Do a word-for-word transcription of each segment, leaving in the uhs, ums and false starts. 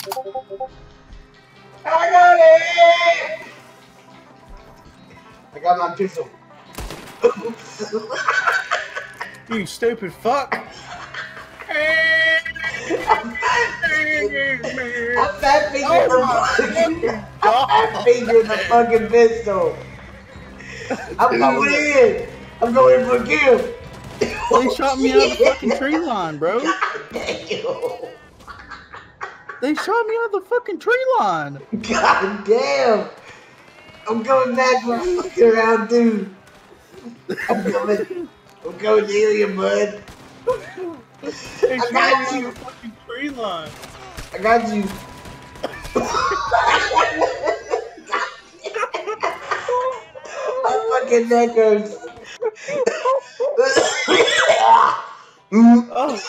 I got it! I got my pistol. You stupid fuck! I'm fat fingering the fucking. I'm fat fingering the fucking pistol. I'm going in. I'm going in for a kill. They shot me out of the fucking tree line, bro. God damn. They shot me out of the fucking tree line. God damn. I'm going back for a fucking round two. I'm coming. I'm coming to heal you, bud. They I shot got me you. out of the fucking tree line. I got you. My fucking neck hurts. Oh.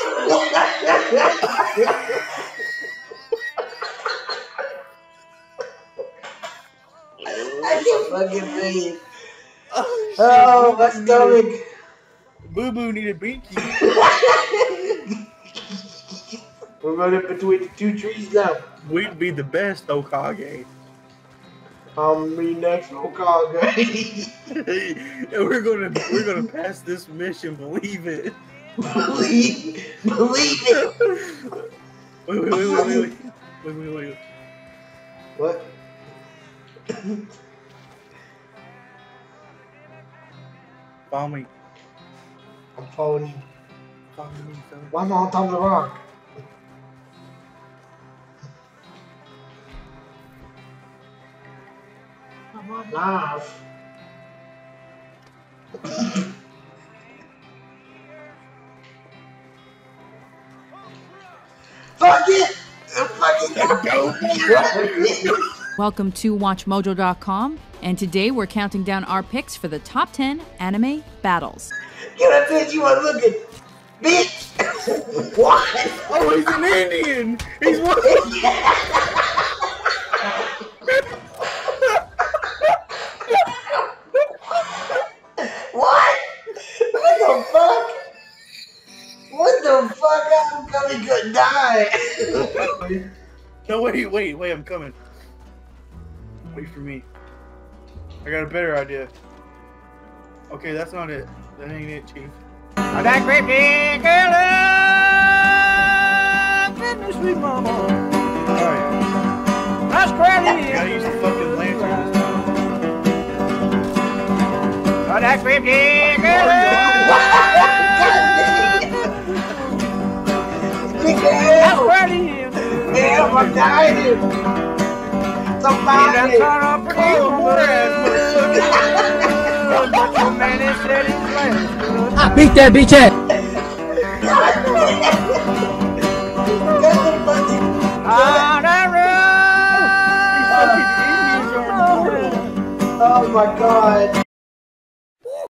I can't fucking breathe. Oh, shit. Oh, my stomach. Boo Boo needed binky. We're running between the two trees now. We'd be the best Okage. I'm the next Okage. And we're gonna we're gonna pass this mission, believe it. Believe, believe it. Wait, wait, wait, wait, wait, wait, wait, wait. What? Follow me. I'm following you. Follow me, fella. Why am I on top of the rock? I'm alive. Fuck it! Fucking go! Welcome to watch mojo dot com, and today we're counting down our picks for the top ten anime battles. Get that bitch you are looking! Bitch! What? Oh, he's an Indian! He's one! What? What the fuck? What the fuck? I'm coming, couldn't die. No, wait, wait, wait, I'm coming. Wait for me. I got a better idea. Okay, that's not it. That ain't it, Chief. Oh, that great big girl, goodness, sweet mama. Alright. That's crazy. Gotta use the fucking lantern this time. Oh, that great big girl. That's crazy. Damn, I'm dying. Somebody. I beat that bitch ass. Oh my god.